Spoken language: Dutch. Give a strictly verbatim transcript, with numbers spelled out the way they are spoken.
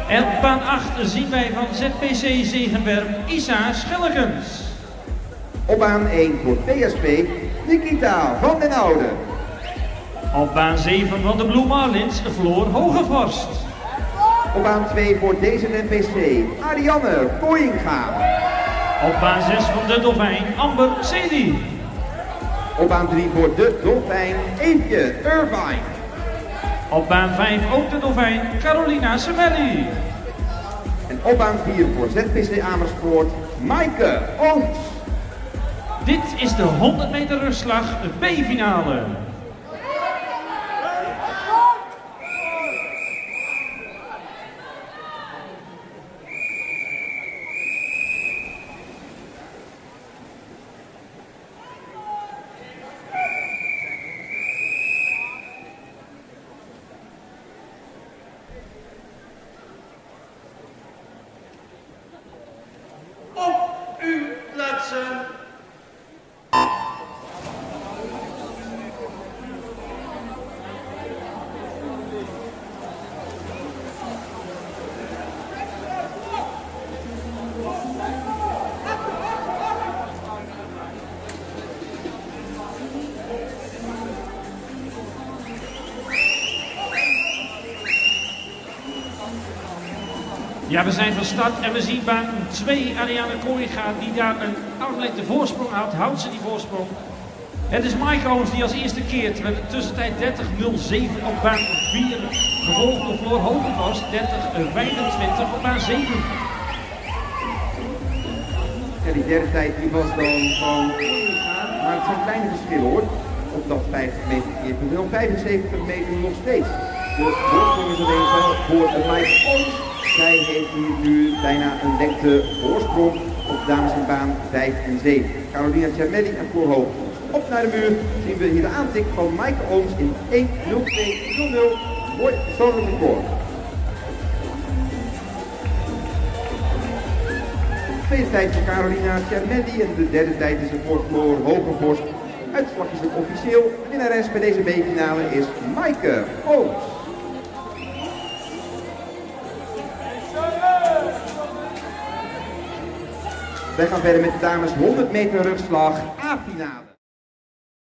En op baan acht zien wij van Z P C Zegenberg Isa Schellekens. Op baan één voor P S P Nikita van den Oude. Op baan zeven van de Blue Marlins Floor Hogevorst. Op baan twee voor D Z N P C Ariane Kooyinga. Op baan zes van de Dolfijn Amber Cedi. Op baan drie voor de Dolfijn Eefje Irvine. Op baan vijf ook de Dolfijn Carolina Semelli. En op baan vier voor Z P C Amersfoort Maaike Ooms. Dit is de honderd meter rustslag B-finale. Op uw plaatsen. Ja, we zijn van start en we zien baan twee Ariane Kooyinga die daar een afgeleide voorsprong houdt. Houdt ze die voorsprong? Het is Maaike Ooms die als eerste keert met een tussentijd dertig nul zeven op baan vier. Gevolgd door Floor Hogevorst dertig vijfentwintig op baan zeven. Ja, die derde tijd die was dan van Kooyinga, maar het zijn kleine verschillen hoor. Op dat vijftig meter keerpunt en op vijfenzeventig meter nog steeds. De voorsprong is alleen wel voor Maaike Ooms. Zij heeft hier nu bijna een lengte voorsprong op dames in baan vijf en zeven. Carolina Semelli en Floor Hogevorst. Op naar de muur zien we hier de aantik van Maaike Ooms in één nul twee nul nul. Mooi persoonlijk record. De tweede tijd voor Carolina Semelli en de derde tijd is er voor Floor Hogevorst. Uitslag is het officieel. De winnares bij deze B-finale is Maaike Ooms. Wij gaan verder met de dames honderd meter rugslag A-finale.